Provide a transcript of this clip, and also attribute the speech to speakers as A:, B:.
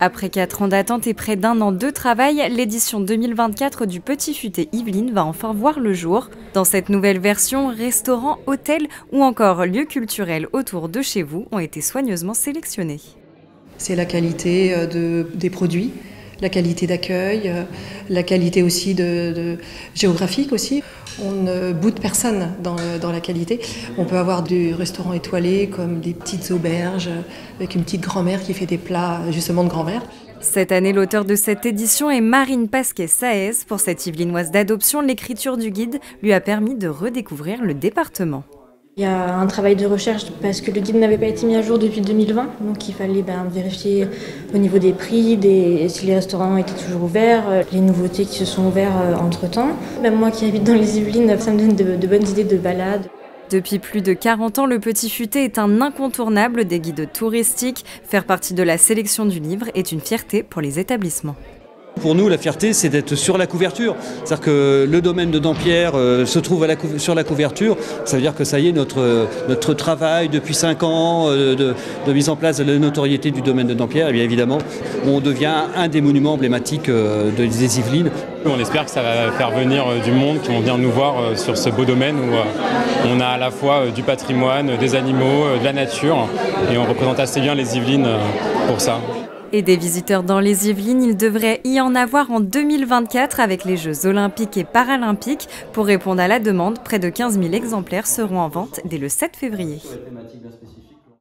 A: Après 4 ans d'attente et près d'1 an de travail, l'édition 2024 du Petit Futé Yvelines va enfin voir le jour. Dans cette nouvelle version, restaurants, hôtels ou encore lieux culturels autour de chez vous ont été soigneusement sélectionnés.
B: C'est la qualité des produits, la qualité d'accueil, la qualité aussi géographique aussi. On ne boude personne dans la qualité. On peut avoir des restaurants étoilés comme des petites auberges avec une petite grand-mère qui fait des plats justement de grand-mère.
A: Cette année, l'auteur de cette édition est Marine Pasquet-Saez. Pour cette Yvelinoise d'adoption, l'écriture du guide lui a permis de redécouvrir le département.
C: Il y a un travail de recherche parce que le guide n'avait pas été mis à jour depuis 2020, donc il fallait vérifier au niveau des prix, si les restaurants étaient toujours ouverts, les nouveautés qui se sont ouvertes entre-temps. Même moi qui habite dans les Yvelines, ça me donne de bonnes idées de balades.
A: Depuis plus de 40 ans, le Petit Futé est un incontournable des guides touristiques. Faire partie de la sélection du livre est une fierté pour les établissements.
D: Pour nous, la fierté, c'est d'être sur la couverture. C'est-à-dire que le domaine de Dampierre se trouve sur la couverture. Ça veut dire que ça y est, notre travail depuis 5 ans de mise en place de la notoriété du domaine de Dampierre, et bien évidemment, on devient un des monuments emblématiques des Yvelines.
E: On espère que ça va faire venir du monde qui vont venir nous voir sur ce beau domaine où on a à la fois du patrimoine, des animaux, de la nature, et on représente assez bien les Yvelines pour ça.
A: Et des visiteurs dans les Yvelines, il devrait y en avoir en 2024 avec les Jeux olympiques et paralympiques. Pour répondre à la demande, près de 15 000 exemplaires seront en vente dès le 7 février.